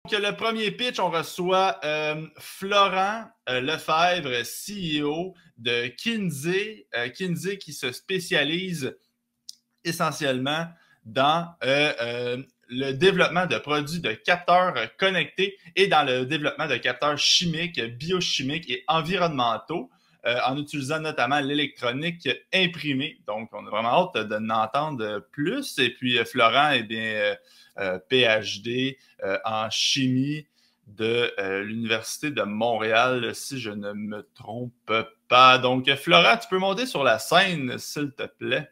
Le premier pitch, on reçoit Florent Lefebvre, CEO de Kinsey. Kinsey qui se spécialise essentiellement dans le développement de produits de capteurs connectés et dans le développement de capteurs chimiques, biochimiques et environnementaux, en utilisant notamment l'électronique imprimée. Donc, on a vraiment hâte de n'entendre plus. Et puis, Florent, eh bien, PhD en chimie de l'Université de Montréal, si je ne me trompe pas. Donc, Florent, tu peux monter sur la scène, s'il te plaît.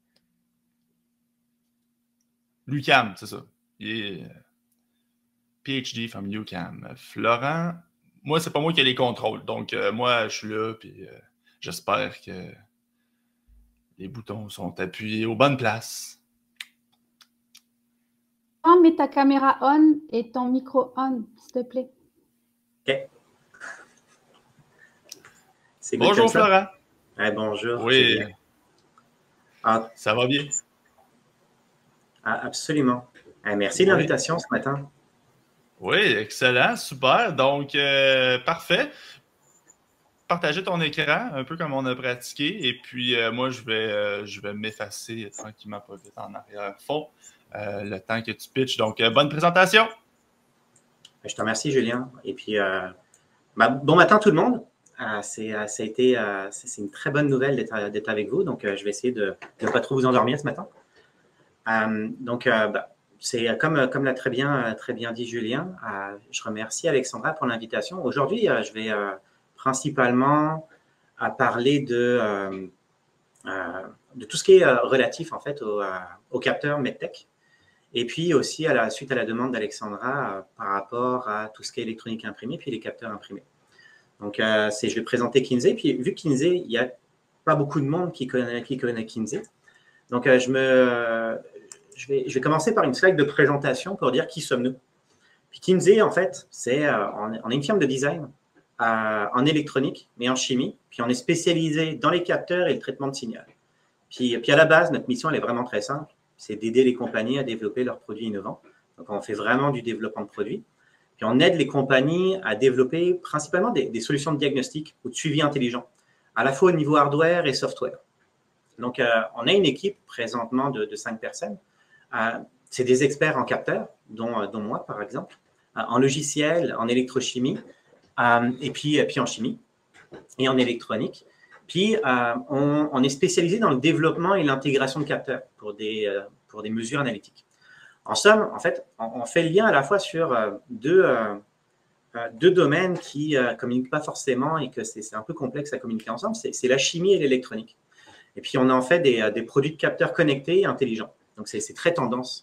l'UQAM, c'est ça. Il est PhD from UQAM. Florent, moi, c'est pas moi qui ai les contrôles. Donc, moi, je suis là, puis j'espère que les boutons sont appuyés aux bonnes places. Mets ta caméra on et ton micro on, s'il te plaît. OK. Bonjour, Florent. Ouais, bonjour. Oui. Ça va bien? Absolument. Merci de l'invitation ce matin. Oui, excellent, super. Donc, parfait. Partager ton écran, un peu comme on a pratiqué. Et puis, moi, je vais m'effacer tranquillement, pas vite en arrière-fond, le temps que tu pitches. Donc, bonne présentation. Je te remercie, Julien. Et puis, bon matin tout le monde. C'est une très bonne nouvelle d'être avec vous. Donc, je vais essayer de ne pas trop vous endormir ce matin. C'est comme l'a très bien dit Julien. Je remercie Alexandra pour l'invitation. Aujourd'hui, je vais principalement parler de tout ce qui est relatif en fait au capteur MedTech. Et puis aussi, suite à la demande d'Alexandra par rapport à tout ce qui est électronique imprimée, puis les capteurs imprimés. Donc, je vais présenter Kinsey. Puis, vu que Kinsey, il n'y a pas beaucoup de monde qui connaît Kinsey. Donc, je vais commencer par une slide de présentation pour dire qui sommes-nous. Puis, Kinsey, en fait, on est une firme de design en électronique, mais en chimie. Puis, on est spécialisé dans les capteurs et le traitement de signal. Puis à la base, notre mission, elle est vraiment très simple. C'est d'aider les compagnies à développer leurs produits innovants. Donc, on fait vraiment du développement de produits. Puis, on aide les compagnies à développer principalement des solutions de diagnostic ou de suivi intelligent, à la fois au niveau hardware et software. Donc, on a une équipe présentement de 5 personnes. C'est des experts en capteurs, dont moi, par exemple, en logiciel, en électrochimie, et puis en chimie et en électronique. Puis, on est spécialisé dans le développement et l'intégration de capteurs pour des mesures analytiques. En somme, en fait, on fait le lien à la fois sur deux domaines qui ne communiquent pas forcément et que c'est un peu complexe à communiquer ensemble, c'est la chimie et l'électronique. Et puis, on en fait des produits de capteurs connectés et intelligents. Donc, c'est très tendance.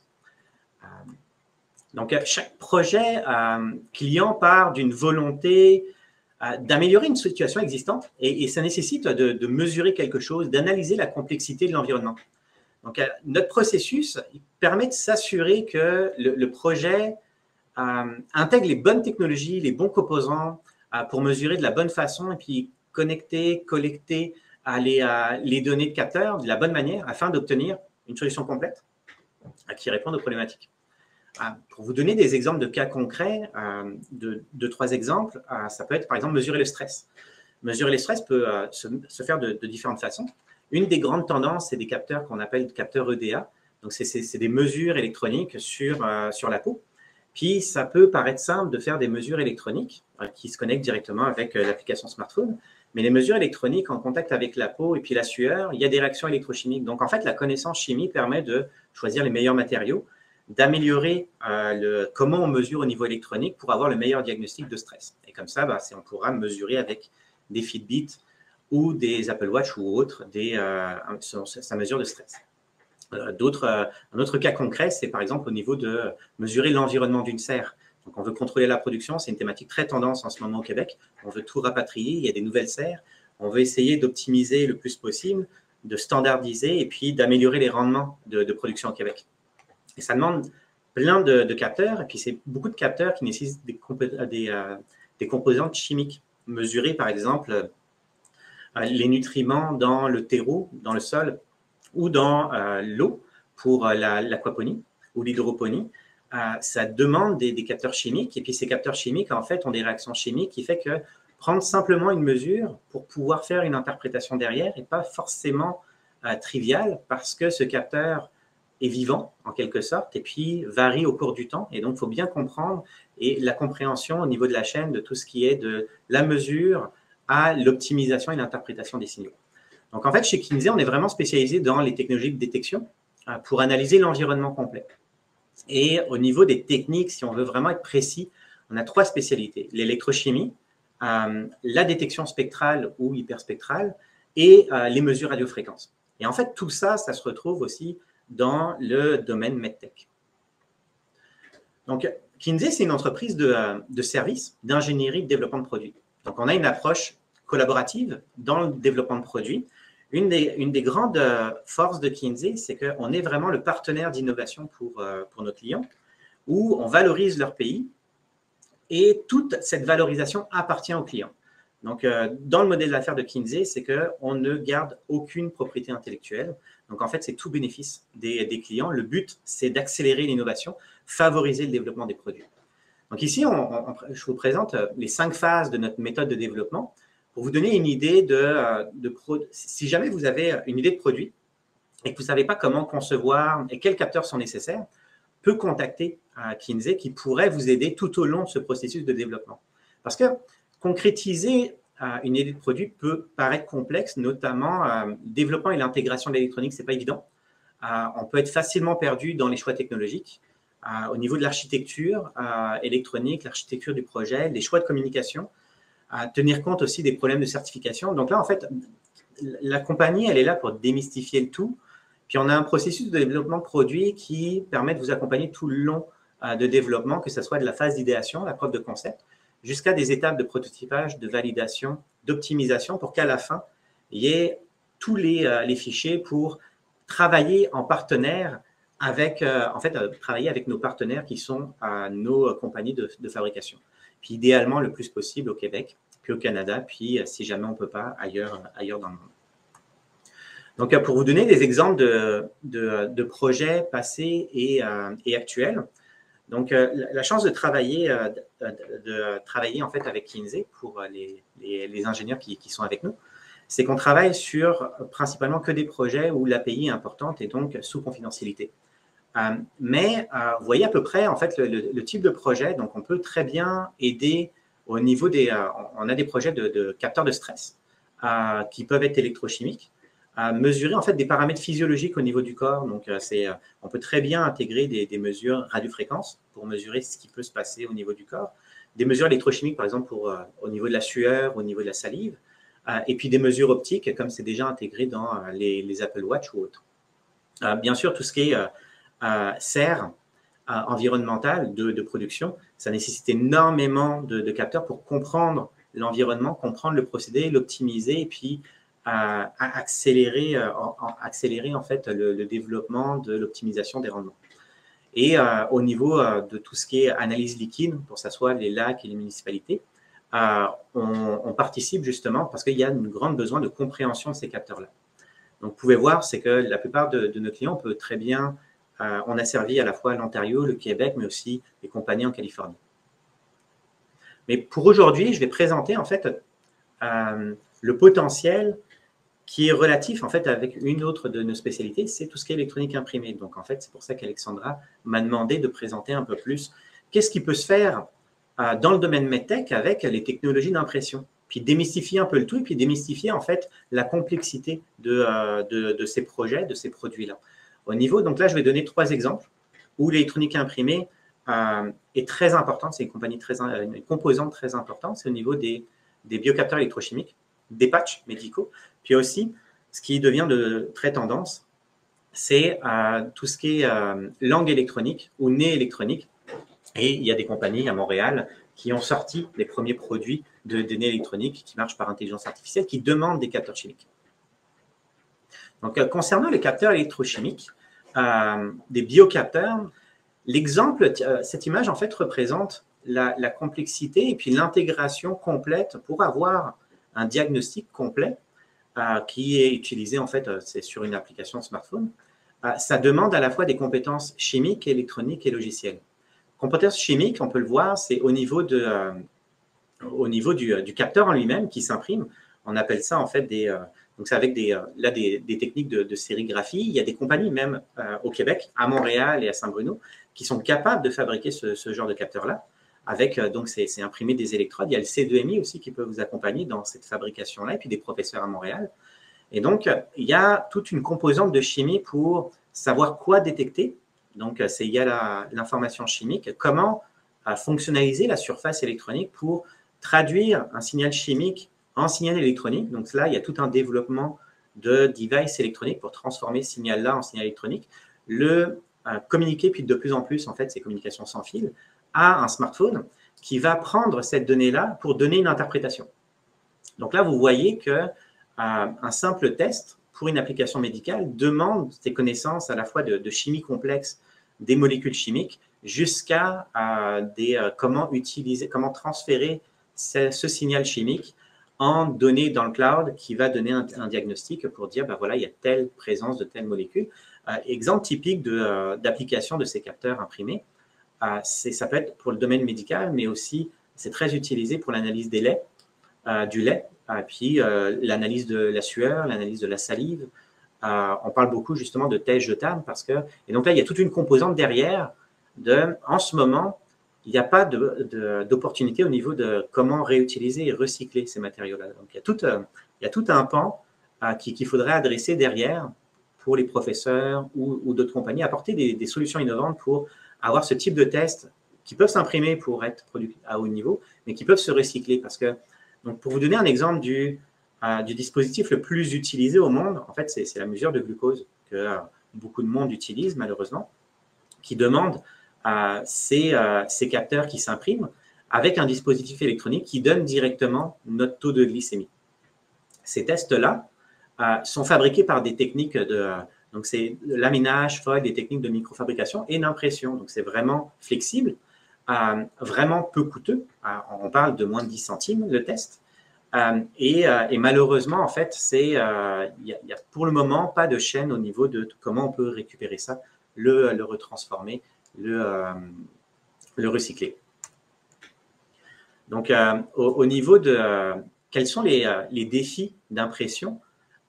Donc, chaque projet client part d'une volonté d'améliorer une situation existante et ça nécessite de mesurer quelque chose, d'analyser la complexité de l'environnement. Donc, notre processus permet de s'assurer que le projet intègre les bonnes technologies, les bons composants pour mesurer de la bonne façon et puis connecter, collecter les données de capteurs de la bonne manière afin d'obtenir une solution complète qui réponde aux problématiques. Pour vous donner des exemples de cas concrets, deux, trois exemples, ça peut être par exemple mesurer le stress. Mesurer le stress peut se faire de différentes façons. Une des grandes tendances, c'est des capteurs qu'on appelle capteurs EDA. Donc, c'est des mesures électroniques sur la peau. Puis, ça peut paraître simple de faire des mesures électroniques qui se connectent directement avec l'application smartphone. Mais les mesures électroniques en contact avec la peau et puis la sueur, il y a des réactions électrochimiques. Donc, en fait, la connaissance chimie permet de choisir les meilleurs matériaux, d'améliorer comment on mesure au niveau électronique pour avoir le meilleur diagnostic de stress. Et comme ça, on pourra mesurer avec des Fitbit ou des Apple Watch ou autres sa mesure de stress. Un autre cas concret, c'est par exemple au niveau de mesurer l'environnement d'une serre. Donc, on veut contrôler la production, c'est une thématique très tendance en ce moment au Québec. On veut tout rapatrier, il y a des nouvelles serres. On veut essayer d'optimiser le plus possible, de standardiser et puis d'améliorer les rendements de production au Québec. Et ça demande plein de capteurs, et puis c'est beaucoup de capteurs qui nécessitent des composantes chimiques. Mesurer, par exemple, les nutriments dans le terreau, dans le sol, ou dans l'eau pour l'aquaponie ou l'hydroponie. ça demande des capteurs chimiques. Et puis, ces capteurs chimiques, en fait, ont des réactions chimiques qui fait que prendre simplement une mesure pour pouvoir faire une interprétation derrière n'est pas forcément trivial parce que ce capteur est vivant, en quelque sorte, et puis varie au cours du temps. Et donc, il faut bien comprendre et la compréhension au niveau de la chaîne de tout ce qui est de la mesure à l'optimisation et l'interprétation des signaux. Donc, en fait, chez Kinsey, on est vraiment spécialisé dans les technologies de détection pour analyser l'environnement complet. Et au niveau des techniques, si on veut vraiment être précis, on a 3 spécialités. L'électrochimie, la détection spectrale ou hyperspectrale et les mesures radiofréquences. Et en fait, tout ça, ça se retrouve aussi dans le domaine MedTech. Donc, Kinsey, c'est une entreprise de services, d'ingénierie, de développement de produits. Donc, on a une approche collaborative dans le développement de produits. Une des grandes forces de Kinsey, c'est qu'on est vraiment le partenaire d'innovation pour nos clients, où on valorise leur pays et toute cette valorisation appartient aux clients. Donc, dans le modèle d'affaires de Kinsey, c'est qu'on ne garde aucune propriété intellectuelle. Donc, en fait, c'est tout bénéfice des clients. Le but, c'est d'accélérer l'innovation, favoriser le développement des produits. Donc, ici, je vous présente les 5 phases de notre méthode de développement pour vous donner une idée si jamais vous avez une idée de produit et que vous ne savez pas comment concevoir et quels capteurs sont nécessaires, peut contacter Kinsey qui pourrait vous aider tout au long de ce processus de développement. Parce que concrétiser une idée de produit peut paraître complexe, notamment le développement et l'intégration de l'électronique, ce n'est pas évident. On peut être facilement perdu dans les choix technologiques. Au niveau de l'architecture électronique, l'architecture du projet, les choix de communication, tenir compte aussi des problèmes de certification. Donc là, en fait, la compagnie, elle est là pour démystifier le tout. Puis on a un processus de développement de produit qui permet de vous accompagner tout le long de développement, que ce soit de la phase d'idéation, la preuve de concept, jusqu'à des étapes de prototypage, de validation, d'optimisation, pour qu'à la fin, il y ait tous les fichiers pour travailler en partenaire avec, travailler avec nos partenaires qui sont nos compagnies de fabrication. Puis idéalement, le plus possible au Québec, puis au Canada, puis si jamais on ne peut pas, ailleurs dans le monde. Donc, pour vous donner des exemples de projets passés et actuels, donc, la chance de travailler en fait avec Kinsey pour les ingénieurs qui sont avec nous, c'est qu'on travaille sur principalement que des projets où l'API est importante et donc sous confidentialité. Mais vous voyez à peu près en fait le type de projet. Donc, on peut très bien aider au niveau on a des projets de capteurs de stress qui peuvent être électrochimiques, mesurer en fait des paramètres physiologiques au niveau du corps. Donc, on peut très bien intégrer des mesures radiofréquences pour mesurer ce qui peut se passer au niveau du corps. Des mesures électrochimiques, par exemple, au niveau de la sueur, au niveau de la salive. Et puis des mesures optiques, comme c'est déjà intégré dans les Apple Watch ou autres. Bien sûr, tout ce qui est serre environnementale de production, ça nécessite énormément de capteurs pour comprendre l'environnement, comprendre le procédé, l'optimiser et puis accélérer en fait le développement de l'optimisation des rendements. Et au niveau de tout ce qui est analyse liquide, pour que ce soit les lacs et les municipalités, on participe justement parce qu'il y a un grand besoin de compréhension de ces capteurs-là. Donc, vous pouvez voir, c'est que la plupart de nos clients, on peut très bien, on a servi à la fois l'Ontario, le Québec, mais aussi les compagnies en Californie. Mais pour aujourd'hui, je vais présenter en fait le potentiel qui est relatif en fait avec une autre de nos spécialités, c'est tout ce qui est électronique imprimée. Donc, en fait, c'est pour ça qu'Alexandra m'a demandé de présenter un peu plus qu'est-ce qui peut se faire dans le domaine MedTech avec les technologies d'impression, puis démystifier un peu le tout et puis démystifier en fait la complexité de ces projets, de ces produits-là. Au niveau, donc là, je vais donner 3 exemples où l'électronique imprimée est très importante, c'est une composante très importante, c'est au niveau des biocapteurs électrochimiques, des patchs médicaux, puis aussi, ce qui devient de très tendance, c'est tout ce qui est langue électronique ou nez électronique. Et il y a des compagnies à Montréal qui ont sorti les premiers produits de nez électroniques qui marchent par intelligence artificielle, qui demandent des capteurs chimiques. Donc, concernant les capteurs électrochimiques, des biocapteurs, l'exemple, cette image en fait représente la complexité et puis l'intégration complète pour avoir un diagnostic complet qui est utilisé en fait, c'est sur une application smartphone. Ça demande à la fois des compétences chimiques, électroniques et logicielles. Compétence chimique, on peut le voir, c'est au niveau du capteur en lui-même qui s'imprime. On appelle ça en fait donc c'est avec des techniques de sérigraphie. Il y a des compagnies même au Québec, à Montréal et à Saint-Bruno, qui sont capables de fabriquer ce genre de capteur-là. Avec, donc c'est imprimer des électrodes. Il y a le C2MI aussi qui peut vous accompagner dans cette fabrication-là, et puis des professeurs à Montréal. Et donc, il y a toute une composante de chimie pour savoir quoi détecter. Donc, il y a l'information chimique, comment fonctionnaliser la surface électronique pour traduire un signal chimique en signal électronique. Donc là, il y a tout un développement de devices électroniques pour transformer ce signal-là en signal électronique, le communiquer, puis de plus en plus, en fait, ces communications sans fil, à un smartphone qui va prendre cette donnée-là pour donner une interprétation. Donc là, vous voyez que un simple test pour une application médicale demande des connaissances à la fois de chimie complexe, des molécules chimiques, jusqu'à comment transférer ce signal chimique en données dans le cloud qui va donner un diagnostic pour dire, voilà, il y a telle présence de telle molécule. Exemple typique d'application de ces capteurs imprimés, ça peut être pour le domaine médical, mais aussi c'est très utilisé pour l'analyse des laits, du lait, puis l'analyse de la sueur, l'analyse de la salive. On parle beaucoup justement de tests jetables et donc là, il y a toute une composante derrière en ce moment, il n'y a pas d'opportunité au niveau de comment réutiliser et recycler ces matériaux-là. Donc, il y a tout un pan qu'il faudrait adresser derrière pour les professeurs ou d'autres compagnies, apporter des solutions innovantes pour avoir ce type de tests qui peuvent s'imprimer pour être produits à haut niveau, mais qui peuvent se recycler. Parce que, donc, pour vous donner un exemple du dispositif le plus utilisé au monde, en fait, c'est la mesure de glucose que beaucoup de monde utilise, malheureusement, qui demande ces capteurs qui s'impriment avec un dispositif électronique qui donne directement notre taux de glycémie. Ces tests-là sont fabriqués par des techniques donc c'est laminage, feuille, des techniques de microfabrication et d'impression. Donc c'est vraiment flexible, vraiment peu coûteux. On parle de moins de 10 centimes le test. Et malheureusement, en fait, il y a pour le moment pas de chaîne au niveau de comment on peut récupérer ça, le retransformer, le recycler. Donc, au niveau de quels sont les défis d'impression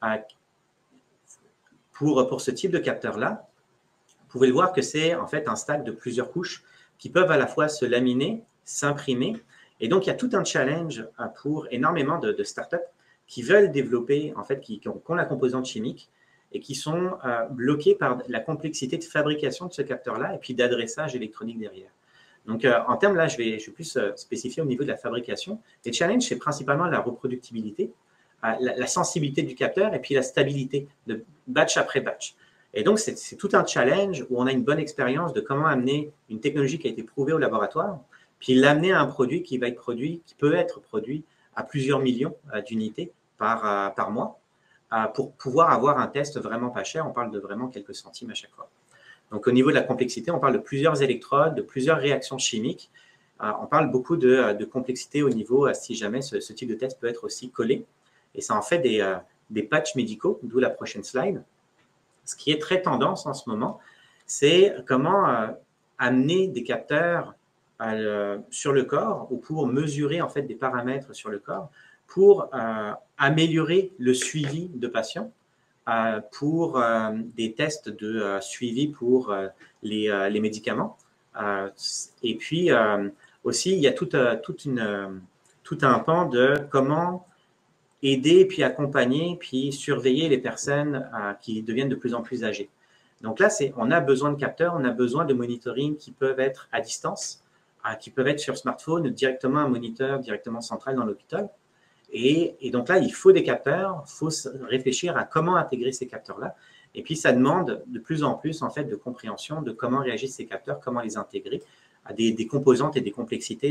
pour ce type de capteur-là, vous pouvez le voir que c'est en fait un stack de plusieurs couches qui peuvent à la fois se laminer, s'imprimer. Et donc, il y a tout un challenge pour énormément de startups qui veulent développer, en fait, qui ont la composante chimique et qui sont bloqués par la complexité de fabrication de ce capteur-là et puis d'adressage électronique derrière. Donc, en termes là, je vais plus spécifier au niveau de la fabrication. Les challenges, c'est principalement la reproductibilité, la sensibilité du capteur et puis la stabilité de batch après batch. Et donc, c'est tout un challenge où on a une bonne expérience de comment amener une technologie qui a été prouvée au laboratoire, puis l'amener à un produit qui peut être produit à plusieurs millions d'unités par mois, pour pouvoir avoir un test vraiment pas cher. On parle de vraiment quelques centimes à chaque fois. Donc, au niveau de la complexité, on parle de plusieurs électrodes, de plusieurs réactions chimiques. On parle beaucoup de complexité au niveau, si jamais ce type de test peut être aussi collé. Et ça en fait des patchs médicaux, d'où la prochaine slide. Ce qui est très tendance en ce moment, c'est comment amener des capteurs sur le corps ou pour mesurer en fait des paramètres sur le corps pour améliorer le suivi de patients, pour des tests de suivi pour les médicaments. Et puis aussi, il y a tout un pan de comment aider, puis accompagner, puis surveiller les personnes qui deviennent de plus en plus âgées. Donc là, on a besoin de capteurs, on a besoin de monitoring qui peuvent être à distance, qui peuvent être sur smartphone, directement un moniteur, directement central dans l'hôpital. Et donc là, il faut des capteurs, il faut réfléchir à comment intégrer ces capteurs-là. Et puis, ça demande de plus en plus, en fait, de compréhension de comment réagissent ces capteurs, comment les intégrer à des composantes et des complexités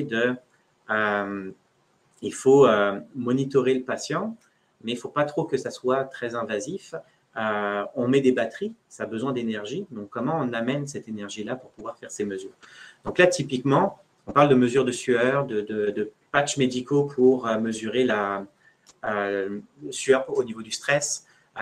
il faut monitorer le patient, mais il ne faut pas trop que ça soit très invasif. On met des batteries, ça a besoin d'énergie. Donc, comment on amène cette énergie-là pour pouvoir faire ces mesures? Donc là, typiquement, on parle de mesures de sueur, de patchs médicaux pour mesurer la sueur au niveau du stress.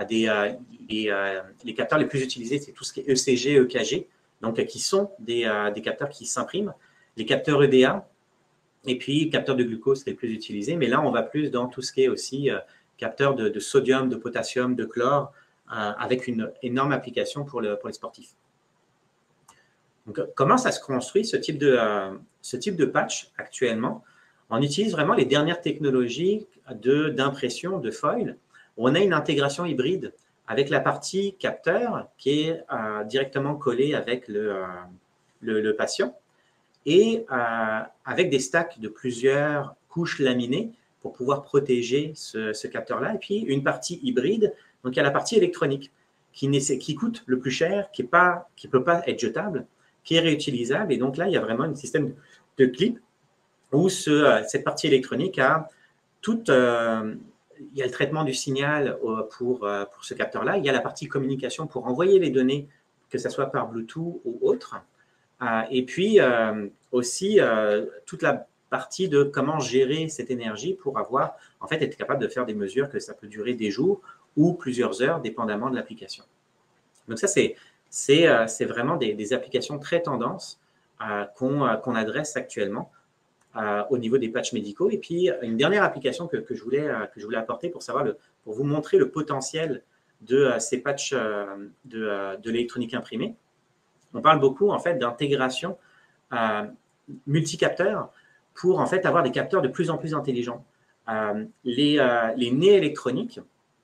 Les capteurs les plus utilisés, c'est tout ce qui est ECG, EKG, donc qui sont des capteurs qui s'impriment les capteurs EDA, et puis capteurs de glucose, c'est le plus utilisé. Mais là, on va plus dans tout ce qui est aussi capteurs de sodium, de potassium, de chlore, avec une énorme application pour les sportifs. Donc, comment ça se construit, ce type de patch actuellement? On utilise vraiment les dernières technologies d'impression de foil. On a une intégration hybride avec la partie capteur qui est directement collée avec le patient et avec des stacks de plusieurs couches laminées pour pouvoir protéger ce capteur-là. Et puis, une partie hybride, donc il y a la partie électronique qui coûte le plus cher, qui ne peut pas être jetable, qui est réutilisable. Et donc là, il y a vraiment un système de clip où cette partie électronique a tout… il y a le traitement du signal pour ce capteur-là. Il y a la partie communication pour envoyer les données, que ce soit par Bluetooth ou autre. Et puis aussi toute la partie de comment gérer cette énergie pour en fait, être capable de faire des mesures que ça peut durer des jours ou plusieurs heures, dépendamment de l'application. Donc ça, c'est vraiment des applications très tendances qu'on adresse actuellement au niveau des patchs médicaux. Et puis, une dernière application que je voulais apporter pour vous montrer le potentiel de ces patchs de l'électronique imprimée. On parle beaucoup, en fait, d'intégration multicapteurs pour, en fait, avoir des capteurs de plus en plus intelligents. Les nez électroniques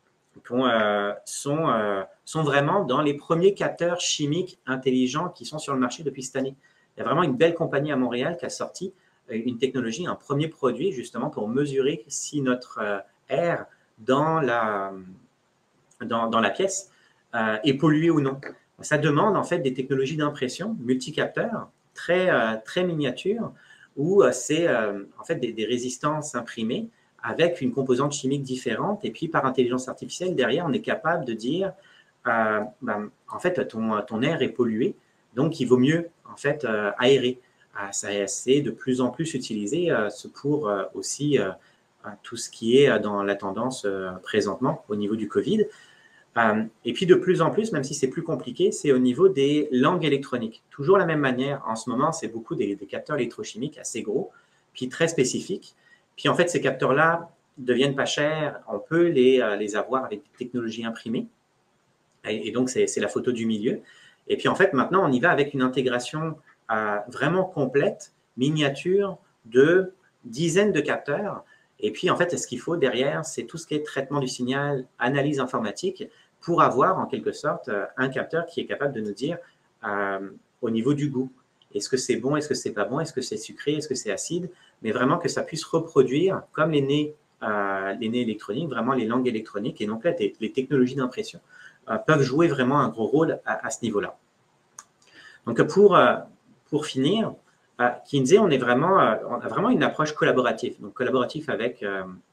sont vraiment dans les premiers capteurs chimiques intelligents qui sont sur le marché depuis cette année. Il y a vraiment une belle compagnie à Montréal qui a sorti une technologie, un premier produit justement pour mesurer si notre air dans la pièce est pollué ou non. Ça demande en fait des technologies d'impression multicapteurs très miniatures où c'est en fait des résistances imprimées avec une composante chimique différente. Et puis par intelligence artificielle, derrière, on est capable de dire en fait ton air est pollué, donc il vaut mieux en fait aérer. C'est de plus en plus utilisé pour aussi tout ce qui est dans la tendance présentement au niveau du Covid. Et puis de plus en plus, même si c'est plus compliqué, c'est au niveau des langues électroniques. Toujours la même manière, en ce moment, c'est beaucoup des capteurs électrochimiques assez gros, puis très spécifiques. Puis en fait, ces capteurs-là deviennent pas chers, on peut les avoir avec des technologies imprimées. Et donc, c'est la photo du milieu. Et puis en fait, maintenant, on y va avec une intégration vraiment complète, miniature, de dizaines de capteurs. Et puis, en fait, ce qu'il faut derrière, c'est tout ce qui est traitement du signal, analyse informatique, pour avoir, en quelque sorte, un capteur qui est capable de nous dire au niveau du goût. Est-ce que c'est bon? Est-ce que c'est pas bon? Est-ce que c'est sucré? Est-ce que c'est acide? Mais vraiment que ça puisse reproduire, comme les nez électroniques, vraiment les langues électroniques. Et donc là, les technologies d'impression peuvent jouer vraiment un gros rôle à ce niveau-là. Donc, pour finir, Kinsey, on a vraiment une approche collaborative. Donc, collaboratif avec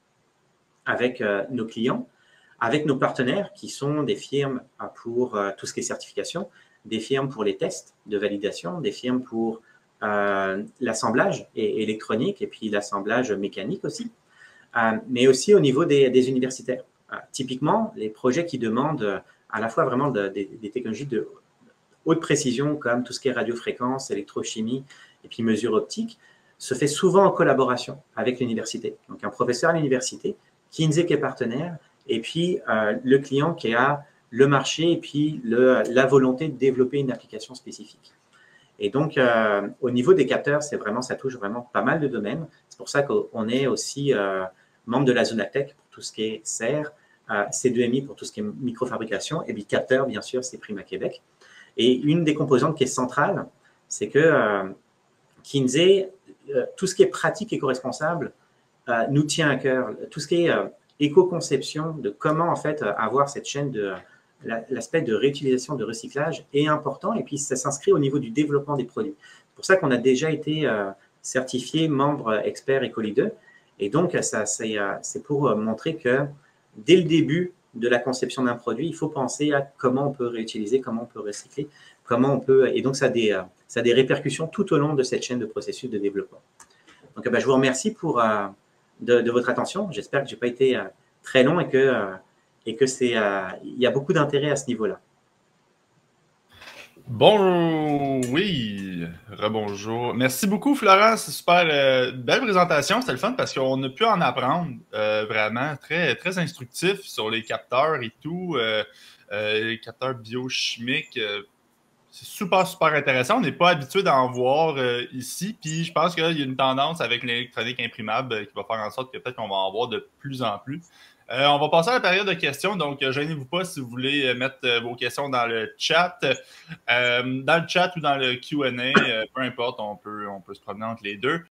nos clients, avec nos partenaires qui sont des firmes pour tout ce qui est certification, des firmes pour les tests de validation, des firmes pour l'assemblage électronique et puis l'assemblage mécanique aussi, mais aussi au niveau des universitaires. Typiquement, les projets qui demandent à la fois vraiment des technologies de haute précision comme tout ce qui est radiofréquence, électrochimie et puis mesure optique, se fait souvent en collaboration avec l'université. Donc, un professeur à l'université, Kinsey qui est partenaire, et puis le client qui a le marché et puis la volonté de développer une application spécifique. Et donc, au niveau des capteurs, ça touche vraiment pas mal de domaines. C'est pour ça qu'on est aussi membre de la Zonatech pour tout ce qui est serre, C2MI pour tout ce qui est microfabrication, et puis capteurs, bien sûr, c'est Prima Québec. Et une des composantes qui est centrale, c'est que Kinsey, tout ce qui est pratique éco-responsable, nous tient à cœur. Tout ce qui est éco-conception, de comment en fait avoir cette chaîne l'aspect de réutilisation, de recyclage est important. Et puis, ça s'inscrit au niveau du développement des produits. C'est pour ça qu'on a déjà été certifié membre expert Ecoli 2. Et donc, c'est pour montrer que dès le début de la conception d'un produit, il faut penser à comment on peut réutiliser, comment on peut recycler, comment on peut… Et donc, ça a des répercussions tout au long de cette chaîne de processus de développement. Donc, je vous remercie de votre attention. J'espère que je n'ai pas été très long et que il y a beaucoup d'intérêt à ce niveau-là. Bon, oui, rebonjour. Merci beaucoup, Florent. C'est super belle présentation. C'était le fun parce qu'on a pu en apprendre vraiment très, très instructif sur les capteurs et tout, les capteurs biochimiques. C'est super, super intéressant. On n'est pas habitué d'en voir ici. Puis je pense qu'il y a une tendance avec l'électronique imprimable qui va faire en sorte que peut-être qu'on va en voir de plus en plus. On va passer à la période de questions. Donc, gênez-vous pas si vous voulez mettre vos questions dans le chat. Dans le chat ou dans le Q&A, peu importe, on peut se promener entre les deux.